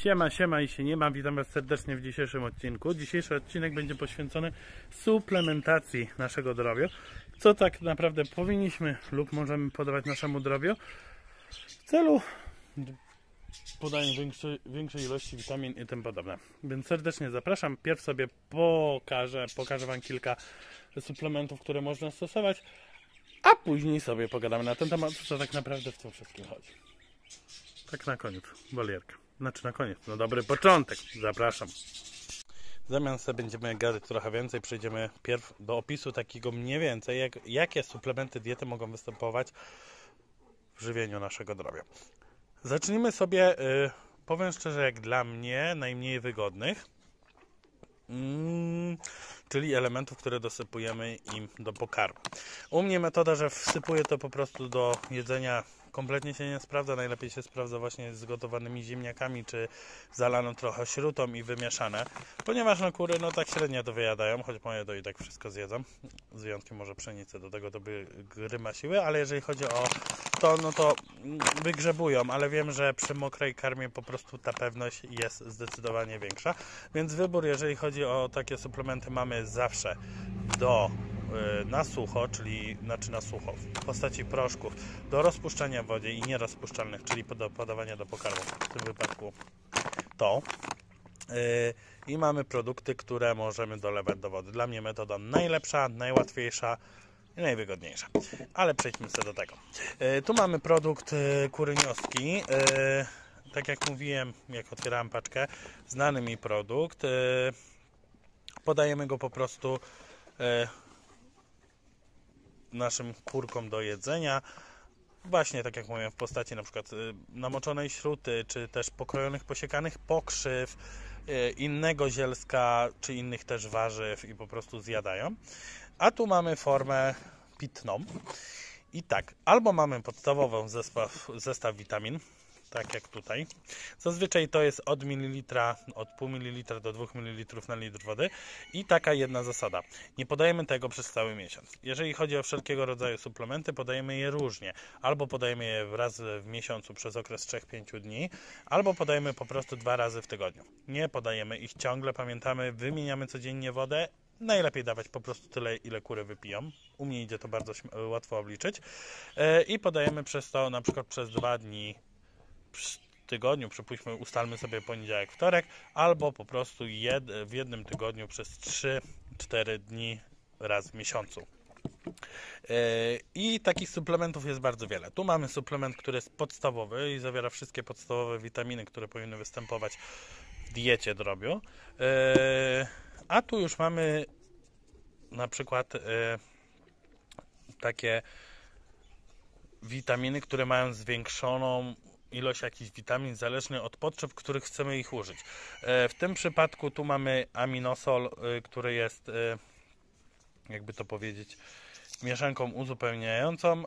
Siema i się nie ma. Witam Was serdecznie w dzisiejszym odcinku. Dzisiejszy odcinek będzie poświęcony suplementacji naszego drobiu. Co tak naprawdę powinniśmy lub możemy podawać naszemu drobiu w celu podania większej ilości witamin i tym podobne. Więc serdecznie zapraszam. Pierw sobie pokażę Wam kilka suplementów, które można stosować, a później sobie pogadamy na ten temat, co tak naprawdę w tym wszystkim chodzi. Tak na koniec, walierka. Znaczy na koniec, no dobry początek, zapraszam. W zamian sobie będziemy gadać trochę więcej, przejdziemy pierw do opisu takiego mniej więcej, jakie suplementy diety mogą występować w żywieniu naszego drobia. Zacznijmy sobie, powiem szczerze, jak dla mnie najmniej wygodnych, czyli elementów, które dosypujemy im do pokarmu. U mnie metoda, że wsypuję to po prostu do jedzenia, kompletnie się nie sprawdza. Najlepiej się sprawdza właśnie z gotowanymi ziemniakami, czy zalaną trochę śrutą i wymieszane. Ponieważ no kury no tak średnio to wyjadają, choć moje to i tak wszystko zjedzą. Z wyjątkiem może pszenicy, do tego to by gryma siły, ale jeżeli chodzi o to, no to wygrzebują, ale wiem, że przy mokrej karmie po prostu ta pewność jest zdecydowanie większa. Więc wybór, jeżeli chodzi o takie suplementy, mamy zawsze na sucho, na sucho w postaci proszków do rozpuszczania w wodzie i nierozpuszczalnych, czyli do podawania do pokarmu, w tym wypadku to. I mamy produkty, które możemy dolewać do wody. Dla mnie metoda najlepsza, najłatwiejsza i najwygodniejsza. Ale przejdźmy sobie do tego. Tu mamy produkt kury nioski. Tak jak mówiłem, jak otwierałem paczkę, znany mi produkt. Podajemy go po prostu naszym kurkom do jedzenia. Właśnie tak jak mówiłem, w postaci na przykład namoczonej śruty, czy też pokrojonych, posiekanych pokrzyw, innego zielska, czy innych też warzyw i po prostu zjadają. A tu mamy formę pitną. I tak, albo mamy podstawową zestaw witamin, tak jak tutaj. Zazwyczaj to jest od pół mililitra do 2 ml na litr wody i taka jedna zasada. Nie podajemy tego przez cały miesiąc. Jeżeli chodzi o wszelkiego rodzaju suplementy, podajemy je różnie. Albo podajemy je raz w miesiącu przez okres 3-5 dni, albo podajemy po prostu 2 razy w tygodniu. Nie podajemy ich ciągle, pamiętamy, wymieniamy codziennie wodę. Najlepiej dawać po prostu tyle, ile kury wypiją. U mnie idzie to bardzo łatwo obliczyć. I podajemy przez to na przykład przez 2 dni w tygodniu, przypuśćmy, ustalmy sobie poniedziałek, wtorek, albo po prostu w jednym tygodniu przez 3-4 dni raz w miesiącu. I takich suplementów jest bardzo wiele. Tu mamy suplement, który jest podstawowy i zawiera wszystkie podstawowe witaminy, które powinny występować w diecie drobiu. A tu już mamy na przykład takie witaminy, które mają zwiększoną ilość jakichś witamin zależnie od potrzeb, których chcemy ich użyć. W tym przypadku tu mamy aminosol, który jest, jakby to powiedzieć, mieszanką uzupełniającą,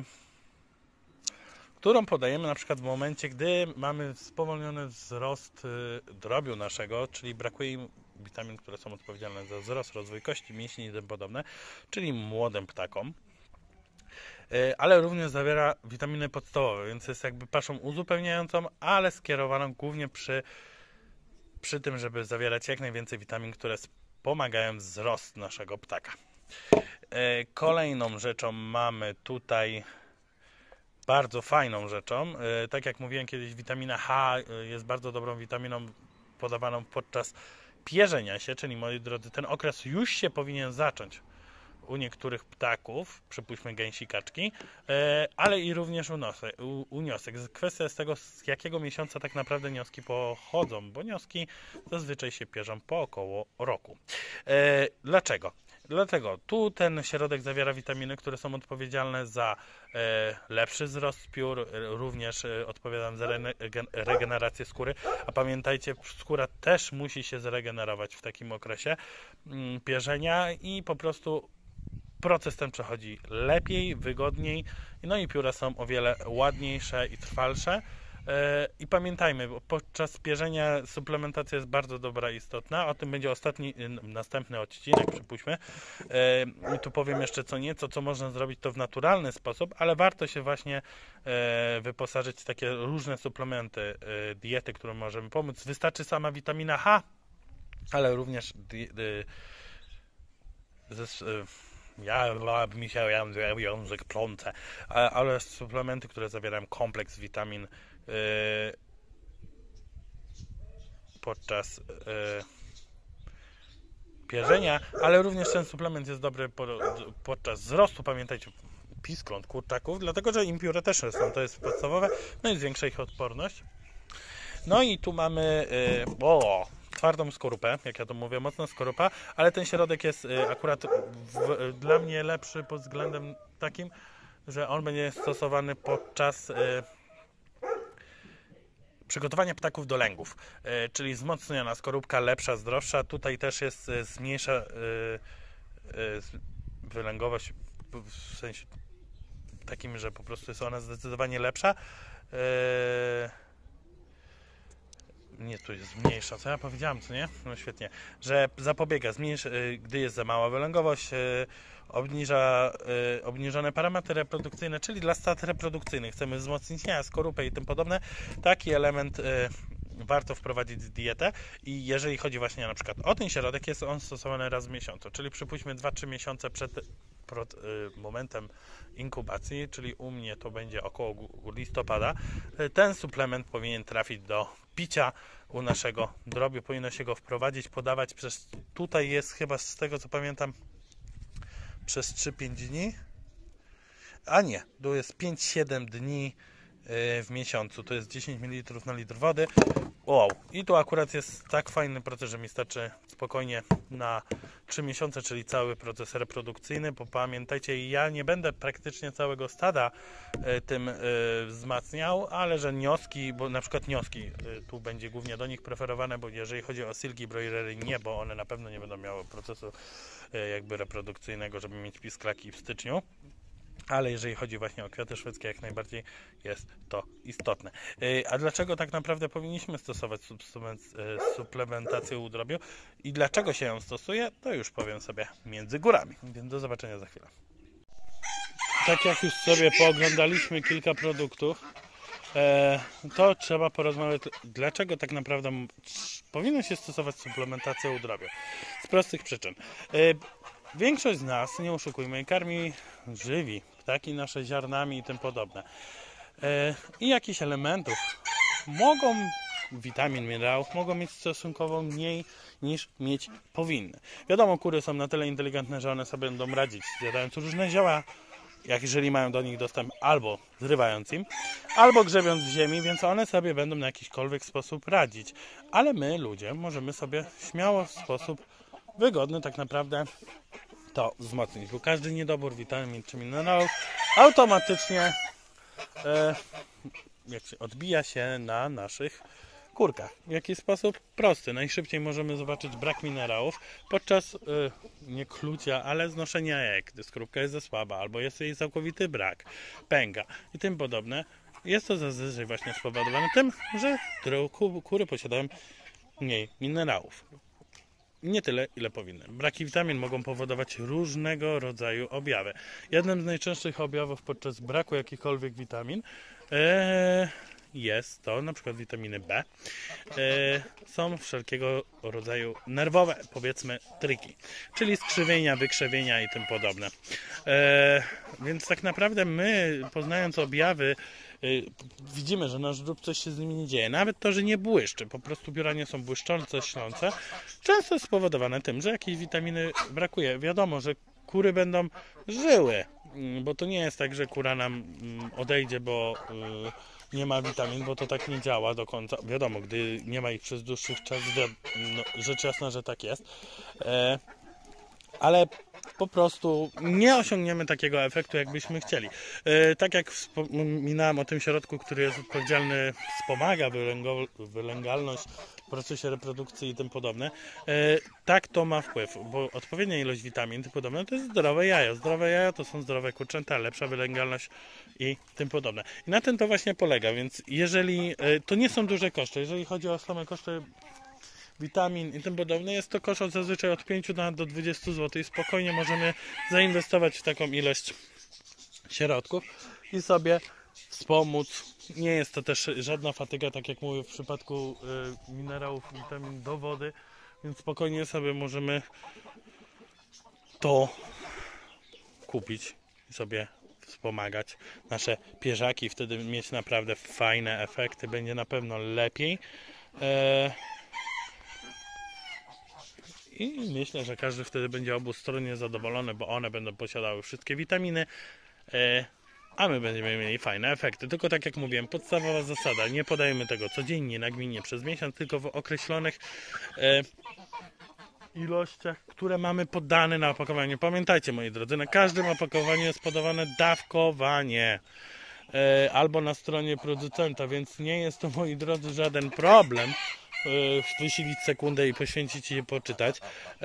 którą podajemy na przykład w momencie, gdy mamy spowolniony wzrost drobiu naszego, czyli brakuje im witamin, które są odpowiedzialne za wzrost, rozwój kości, mięśni i tym podobne, czyli młodym ptakom. Ale również zawiera witaminy podstawowe, więc jest jakby paszą uzupełniającą, ale skierowaną głównie przy tym, żeby zawierać jak najwięcej witamin, które wspomagają wzrost naszego ptaka. Kolejną rzeczą mamy tutaj bardzo fajną rzeczą. Tak jak mówiłem kiedyś, witamina H jest bardzo dobrą witaminą podawaną podczas pierzenia się, czyli moi drodzy, ten okres już się powinien zacząć u niektórych ptaków, przypuśćmy gęsi, kaczki, ale i również u niosek. Kwestia jest tego, z jakiego miesiąca tak naprawdę nioski pochodzą, bo nioski zazwyczaj się pierzą po około roku. Dlaczego? Dlatego tu ten środek zawiera witaminy, które są odpowiedzialne za lepszy wzrost piór, również odpowiadam za regenerację skóry, a pamiętajcie, skóra też musi się zregenerować w takim okresie pierzenia i po prostu proces ten przechodzi lepiej, wygodniej, no i pióra są o wiele ładniejsze i trwalsze. I pamiętajmy, bo podczas pierzenia suplementacja jest bardzo dobra i istotna. O tym będzie następny odcinek, przypuśćmy. I tu powiem jeszcze co nieco, co można zrobić to w naturalny sposób, ale warto się właśnie wyposażyć w takie różne suplementy, diety, które możemy pomóc. Wystarczy sama witamina H, ale również mi się język plącze, ale suplementy, które zawierają kompleks witamin podczas pierzenia, ale również ten suplement jest dobry podczas wzrostu. Pamiętajcie, piskląt kurczaków, dlatego że impióre też są, to jest podstawowe, no i zwiększa ich odporność. No i tu mamy twardą skorupę, jak ja to mówię, mocna skorupa, ale ten środek jest akurat dla mnie lepszy pod względem takim, że on będzie stosowany podczas przygotowania ptaków do lęgów, czyli wzmocniona skorupka, lepsza, zdrowsza. Tutaj też jest zmniejsza wylęgowość w sensie takim, że po prostu jest ona zdecydowanie lepsza. Nie, tu jest mniejsza, co ja powiedziałem, co nie? No świetnie, że zapobiega, gdy jest za mała wylęgowość, obniżone parametry reprodukcyjne, czyli dla stad reprodukcyjnych chcemy wzmocnić skorupę i tym podobne. Taki element warto wprowadzić w dietę i jeżeli chodzi właśnie na przykład o ten środek, jest on stosowany raz w miesiącu, czyli przypuśćmy 2-3 miesiące przed momentem inkubacji, czyli u mnie to będzie około listopada. Ten suplement powinien trafić do picia u naszego drobiu, powinno się go wprowadzić, podawać tutaj jest chyba z tego co pamiętam przez 3-5 dni, a nie, tu jest 5-7 dni w miesiącu, to jest 10 ml na litr wody. Wow. I tu akurat jest tak fajny proces, że mi starczy spokojnie na 3 miesiące, czyli cały proces reprodukcyjny, bo pamiętajcie, ja nie będę praktycznie całego stada tym wzmacniał, ale że nioski, bo na przykład nioski, tu będzie głównie do nich preferowane, bo jeżeli chodzi o silki, broilery nie, bo one na pewno nie będą miały procesu jakby reprodukcyjnego, żeby mieć pisklaki w styczniu. Ale jeżeli chodzi właśnie o kwiaty szwedzkie, jak najbardziej jest to istotne. A dlaczego tak naprawdę powinniśmy stosować suplementację u drobiu i dlaczego się ją stosuje, to już powiem sobie między górami. Więc do zobaczenia za chwilę. Tak jak już sobie pooglądaliśmy kilka produktów, to trzeba porozmawiać, dlaczego tak naprawdę powinno się stosować suplementację u drobiu. Z prostych przyczyn. Większość z nas, nie oszukujmy, żywi ptaki nasze ziarnami i tym podobne. I jakichś elementów witamin, minerałów mogą mieć stosunkowo mniej niż mieć powinny. Wiadomo, kury są na tyle inteligentne, że one sobie będą radzić, zjadając różne zioła, jeżeli mają do nich dostęp, albo zrywając im, albo grzebiąc w ziemi, więc one sobie będą na jakikolwiek sposób radzić. Ale my, ludzie, możemy sobie śmiało w sposób wygodny tak naprawdę to wzmocnić, bo każdy niedobór witamin czy minerałów automatycznie odbija się na naszych kurkach. W jaki sposób? Prosty. Najszybciej możemy zobaczyć brak minerałów podczas nie klucia, ale znoszenia jajek, gdy skorupka jest za słaba, albo jest jej całkowity brak, pęka i tym podobne. Jest to zazwyczaj właśnie spowodowane tym, że kury posiadają mniej minerałów. Nie tyle, ile powinny. Braki witamin mogą powodować różnego rodzaju objawy. Jednym z najczęstszych objawów podczas braku jakichkolwiek witamin jest to na przykład witaminy B. Są wszelkiego rodzaju nerwowe, powiedzmy, triki, czyli skrzywienia, wykrzywienia i tym podobne. Więc tak naprawdę my, poznając objawy, widzimy, że nasz drób coś się z nimi nie dzieje. Nawet to, że nie błyszczy, po prostu pióra nie są błyszczące, ślące, często jest spowodowane tym, że jakiejś witaminy brakuje. Wiadomo, że kury będą żyły, bo to nie jest tak, że kura nam odejdzie, bo nie ma witamin, bo to tak nie działa do końca. Wiadomo, gdy nie ma ich przez dłuższy czas, rzecz jasna, że tak jest. ale po prostu nie osiągniemy takiego efektu, jakbyśmy chcieli. Tak jak wspominałem o tym środku, który jest odpowiedzialny, wspomaga wylęgalność w procesie reprodukcji i tym podobne, tak to ma wpływ, bo odpowiednia ilość witamin i tym podobne to jest zdrowe jajo. Zdrowe jaja to są zdrowe kurczęta, lepsza wylęgalność i tym podobne. I na tym to właśnie polega, więc jeżeli to nie są duże koszty, jeżeli chodzi o same koszty witamin i tym podobne, jest to koszt zazwyczaj od 5 do 20 zł i spokojnie możemy zainwestować w taką ilość środków i sobie wspomóc. Nie jest to też żadna fatyga, tak jak mówię w przypadku minerałów, witamin do wody, więc spokojnie sobie możemy to kupić i sobie wspomagać nasze pierzaki, wtedy mieć naprawdę fajne efekty, będzie na pewno lepiej. I myślę, że każdy wtedy będzie obustronnie zadowolony, bo one będą posiadały wszystkie witaminy, a my będziemy mieli fajne efekty. Tylko tak jak mówiłem, podstawowa zasada, nie podajemy tego codziennie, nagminnie przez miesiąc, tylko w określonych ilościach, które mamy podane na opakowaniu. Pamiętajcie, moi drodzy, na każdym opakowaniu jest podawane dawkowanie albo na stronie producenta, więc nie jest to, moi drodzy, żaden problem wysilić sekundę i poświęcić je poczytać,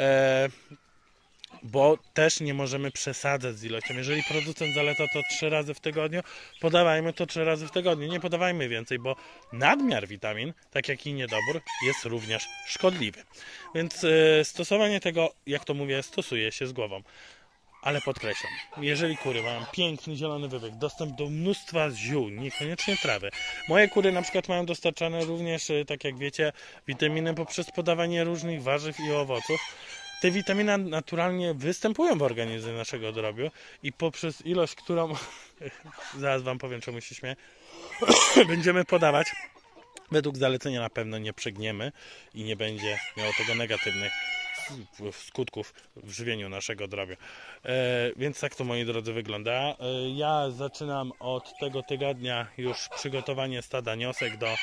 bo też nie możemy przesadzać z ilością. Jeżeli producent zaleca to 3 razy w tygodniu, podawajmy to 3 razy w tygodniu, nie podawajmy więcej, bo nadmiar witamin, tak jak i niedobór, jest również szkodliwy. Więc stosowanie tego, jak to mówię, stosuje się z głową. Ale podkreślam, jeżeli kury mają piękny zielony wybieg, dostęp do mnóstwa ziół, niekoniecznie trawy. Moje kury na przykład mają dostarczane również, tak jak wiecie, witaminy poprzez podawanie różnych warzyw i owoców. Te witaminy naturalnie występują w organizmie naszego drobiu i poprzez ilość, którą, zaraz wam powiem, czemu się śmieję, będziemy podawać, według zalecenia na pewno nie przegniemy i nie będzie miało tego negatywnych skutków w żywieniu naszego drobia. Więc tak to, moi drodzy, wygląda. Ja zaczynam od tego tygodnia już przygotowanie stada niosek do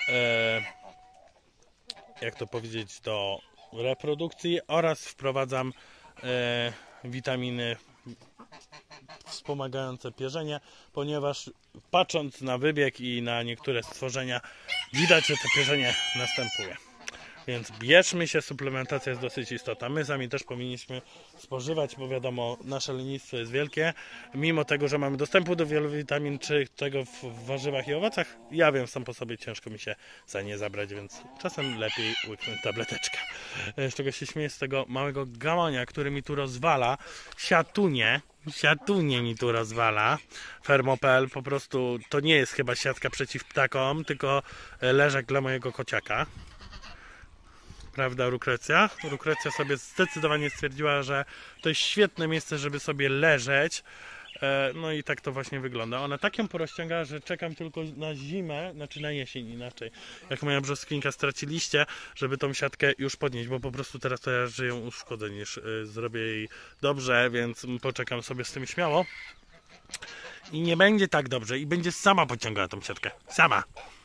jak to powiedzieć, do reprodukcji oraz wprowadzam witaminy wspomagające pierzenie, ponieważ patrząc na wybieg i na niektóre stworzenia widać, że to pierzenie następuje. Więc bierzmy się, suplementacja jest dosyć istotna. My sami też powinniśmy spożywać, bo wiadomo, nasze lenistwo jest wielkie. Mimo tego, że mamy dostępu do wielu witamin, czy tego w warzywach i owocach, ja wiem, sam po sobie ciężko mi się za nie zabrać, więc czasem lepiej łyknąć tableteczkę. Z czego się śmieję, z tego małego gamonia, który mi tu rozwala, siatunie mi tu rozwala. Fermopel, po prostu to nie jest chyba siatka przeciw ptakom, tylko leżak dla mojego kociaka. Prawda, Lukrecja? Lukrecja sobie zdecydowanie stwierdziła, że to jest świetne miejsce, żeby sobie leżeć. No i tak to właśnie wygląda. Ona tak ją porozciąga, że czekam tylko na zimę, znaczy na jesień inaczej. Jak moja brzoskwinka straci liście, żeby tą siatkę już podnieść, bo po prostu teraz to ja ją uszkodzę, niż zrobię jej dobrze, więc poczekam sobie z tym śmiało. I nie będzie tak dobrze i będzie sama podciągała tą siatkę. Sama.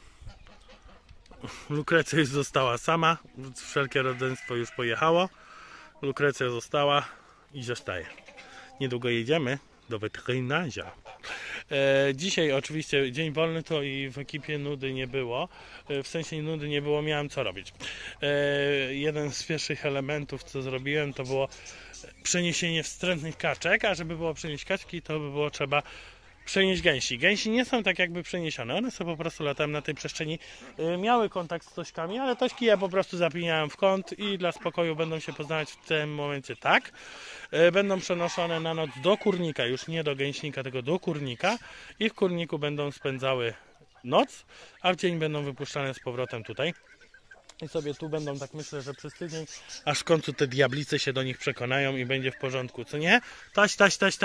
Lukrecja już została sama, wszelkie rodzeństwo już pojechało, Lukrecja została i zostaje. Niedługo jedziemy do weterynarza. Dzisiaj oczywiście dzień wolny, to i w ekipie nudy nie było, w sensie nudy nie było, miałem co robić. Jeden z pierwszych elementów, co zrobiłem, to było przeniesienie wstrętnych kaczek, a żeby było przenieść kaczki, to by było trzeba przenieść gęsi. Gęsi nie są tak jakby przeniesione, one sobie po prostu latają na tej przestrzeni, miały kontakt z tośkami, ale tośki ja po prostu zapinałem w kąt i dla spokoju będą się poznawać w tym momencie tak. Będą przenoszone na noc do kurnika, już nie do gęśnika, tylko do kurnika i w kurniku będą spędzały noc, a w dzień będą wypuszczane z powrotem tutaj. I sobie tu będą, tak myślę, że przez tydzień, aż w końcu te diablice się do nich przekonają i będzie w porządku, co nie? Taś.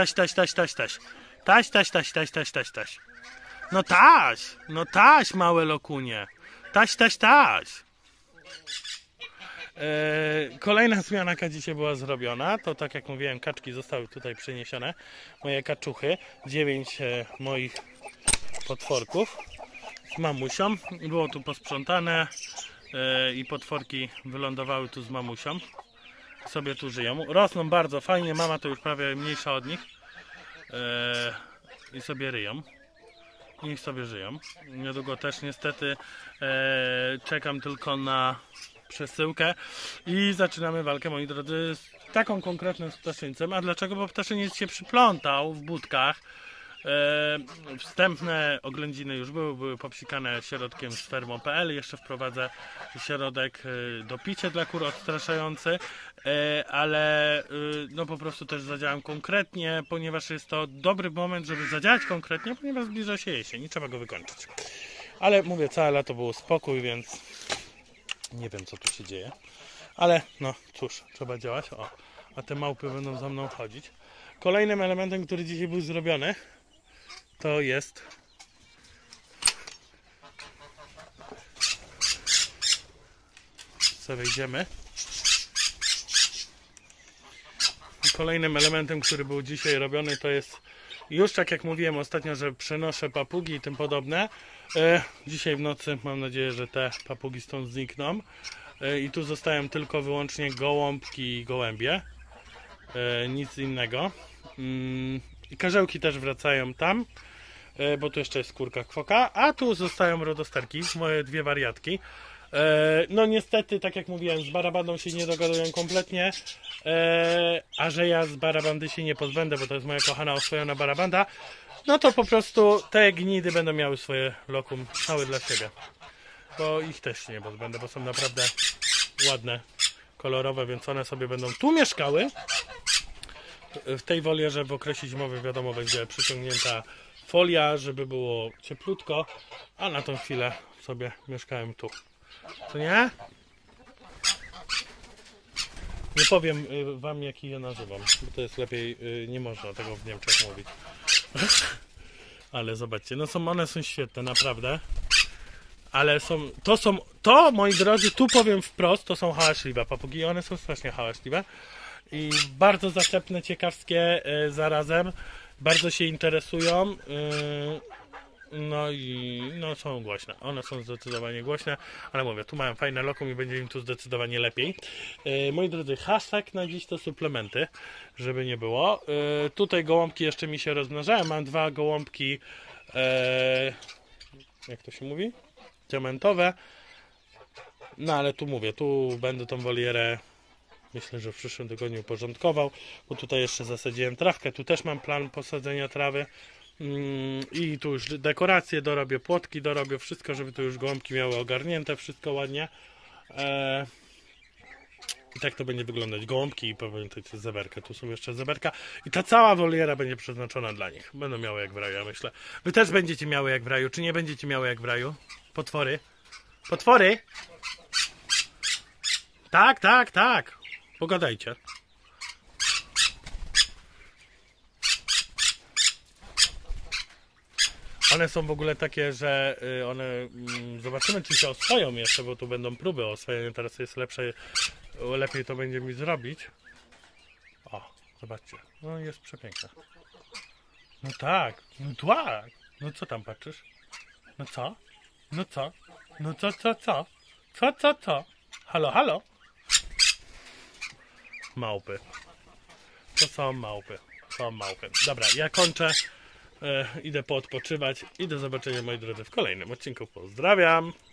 Taś. No taś, małe lokunie. Taś. Kolejna zmianka dzisiaj była zrobiona. To tak jak mówiłem, kaczki zostały tutaj przeniesione. Moje kaczuchy, 9 moich potworków z mamusią. Było tu posprzątane i potworki wylądowały tu z mamusią. sobie tu żyją. Rosną bardzo fajnie, mama to już prawie mniejsza od nich. I sobie ryją. Niech sobie żyją. Niedługo też niestety czekam tylko na przesyłkę i zaczynamy walkę, moi drodzy, z taką konkretną ptaszyńcem. A dlaczego? Bo ptaszyniec się przyplątał w budkach. Wstępne oględziny już były popsikane środkiem z fermo.pl. Jeszcze wprowadzę środek do picia dla kur odstraszający, ale no po prostu też zadziałam konkretnie, ponieważ jest to dobry moment, żeby zadziałać konkretnie, ponieważ zbliża się jesień i trzeba go wykończyć. Ale mówię, całe lato było spokój, więc nie wiem, co tu się dzieje. Ale no cóż, trzeba działać. O, a te małpy będą za mną chodzić. Kolejnym elementem, który dzisiaj był zrobiony, to jest co wejdziemy. Kolejnym elementem, który był dzisiaj robiony, to jest już tak jak mówiłem ostatnio, że przenoszę papugi i tym podobne. Dzisiaj w nocy mam nadzieję, że te papugi stąd znikną. I tu zostają tylko wyłącznie gołąbki i gołębie. Nic innego. I karzełki też wracają tam, bo tu jeszcze jest skórka kwoka, a tu zostają rodosterki, moje dwie wariatki. No niestety, tak jak mówiłem, z barabandą się nie dogadują kompletnie, a że ja z barabandy się nie pozbędę, bo to jest moja kochana oswojona barabanda, no to po prostu te gnidy będą miały swoje lokum całe dla siebie, bo ich też się nie pozbędę, bo są naprawdę ładne, kolorowe, więc one sobie będą tu mieszkały. W tej wolierze w okresie zimowym wiadomo będzie przyciągnięta folia, żeby było cieplutko, a na tą chwilę sobie mieszkałem tu. Co nie? Nie powiem wam, jaki je nazywam, bo to jest lepiej, nie można tego w Niemczech mówić. Ale zobaczcie, no one są świetne, naprawdę. Ale to moi drodzy, tu powiem wprost, to są hałaśliwe papugi, one są strasznie hałaśliwe. I bardzo zaczepne, ciekawskie zarazem, bardzo się interesują, no i no są głośne, one są zdecydowanie głośne, ale mówię, tu mają fajne lokum i będzie im tu zdecydowanie lepiej. Moi drodzy, hashtag na dziś to suplementy, żeby nie było. Tutaj gołąbki jeszcze mi się rozmnażają, mam dwa gołąbki, jak to się mówi? Diamentowe, no ale tu mówię, tu będę tą wolierę myślę, że w przyszłym tygodniu uporządkował, bo tutaj jeszcze zasadziłem trawkę, tu też mam plan posadzenia trawy i tu już dekoracje dorobię, płotki dorobię, wszystko, żeby tu już gołąbki miały ogarnięte, wszystko ładnie. I tak to będzie wyglądać, gołąbki i pamiętajcie zeberkę, tu są jeszcze zeberka i ta cała woliera będzie przeznaczona dla nich, będą miały jak w raju, ja myślę. Wy też będziecie miały jak w raju, czy nie będziecie miały jak w raju? Potwory? Potwory? Tak, tak, tak. Pogadajcie. One są w ogóle takie, że one zobaczymy, czy się oswoją jeszcze, bo tu będą próby oswojenia. Teraz jest lepiej to będzie mi zrobić. O, zobaczcie. No jest przepiękne. No tak, no tak. No co tam patrzysz? No co? No co? No co? Co? Halo, halo? Małpy. To są małpy. Są małpy. Dobra, ja kończę. Idę poodpoczywać i do zobaczenia, moi drodzy, w kolejnym odcinku. Pozdrawiam!